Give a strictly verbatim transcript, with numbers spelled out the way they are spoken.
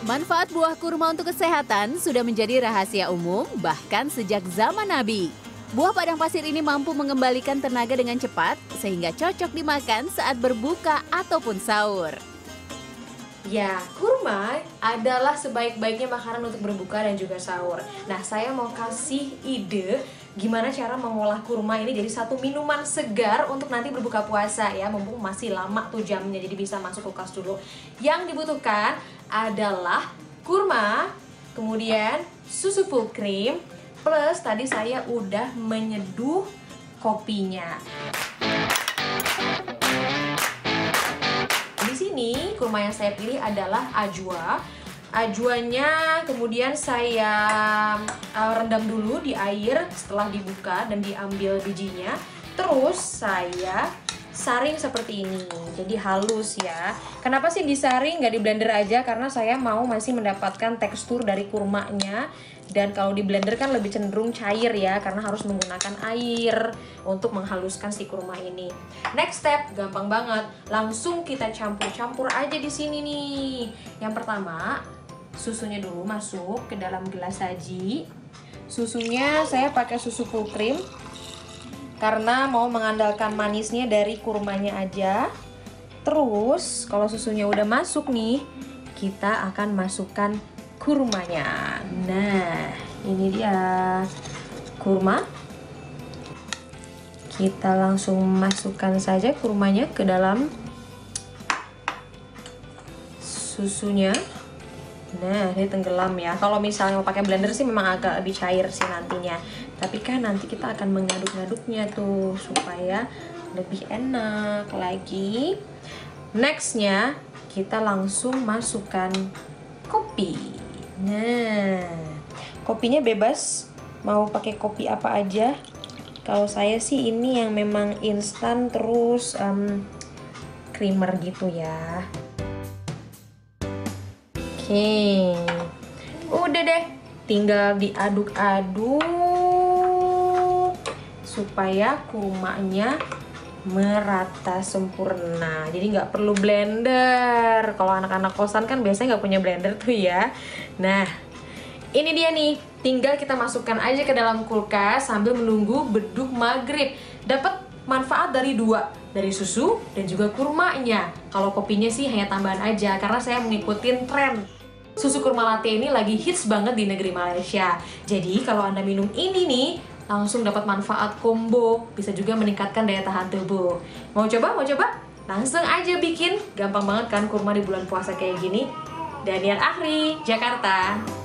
Manfaat buah kurma untuk kesehatan sudah menjadi rahasia umum bahkan sejak zaman Nabi. Buah padang pasir ini mampu mengembalikan tenaga dengan cepat sehingga cocok dimakan saat berbuka ataupun sahur. Ya, kurma adalah sebaik-baiknya makanan untuk berbuka dan juga sahur. Nah, saya mau kasih ide gimana cara mengolah kurma ini jadi satu minuman segar untuk nanti berbuka puasa ya, mumpung masih lama tuh jamnya, jadi bisa masuk kulkas dulu. Yang dibutuhkan adalah kurma, kemudian susu full cream, plus tadi saya udah menyeduh kopinya. Di sini kurma yang saya pilih adalah ajwa. Ajwanya kemudian saya uh, rendam dulu di air setelah dibuka dan diambil bijinya. Terus saya saring seperti ini, jadi halus ya. Kenapa sih disaring, nggak di blender aja? Karena saya mau masih mendapatkan tekstur dari kurmanya. Dan kalau di blender kan lebih cenderung cair ya, karena harus menggunakan air untuk menghaluskan si kurma ini. Next step, gampang banget. Langsung kita campur-campur aja di sini nih. Yang pertama, susunya dulu masuk ke dalam gelas saji. Susunya saya pakai susu full cream karena mau mengandalkan manisnya dari kurmanya aja. Terus kalau susunya udah masuk nih, kita akan masukkan kurmanya. Nah, ini dia kurma. Kita langsung masukkan saja kurmanya ke dalam susunya. Nah, ini tenggelam ya. Kalau misalnya mau pakai blender sih memang agak lebih cair sih nantinya. Tapi kan nanti kita akan mengaduk-ngaduknya tuh supaya lebih enak lagi. Nextnya kita langsung masukkan kopi. Nah, kopinya bebas mau pakai kopi apa aja. Kalau saya sih ini yang memang instan terus um, creamer gitu ya. Oke, udah deh, tinggal diaduk-aduk supaya kurmanya merata sempurna. Jadi nggak perlu blender. Kalau anak-anak kosan kan biasanya nggak punya blender tuh ya. Nah, ini dia nih, tinggal kita masukkan aja ke dalam kulkas sambil menunggu beduk maghrib. Dapat manfaat dari dua, dari susu dan juga kurmanya. Kalau kopinya sih hanya tambahan aja karena saya mengikuti tren. Susu kurma latte ini lagi hits banget di negeri Malaysia. Jadi kalau Anda minum ini nih, langsung dapat manfaat combo, bisa juga meningkatkan daya tahan tubuh. Mau coba? Mau coba? Langsung aja bikin. Gampang banget kan kurma di bulan puasa kayak gini. Daniel Akhri, Jakarta.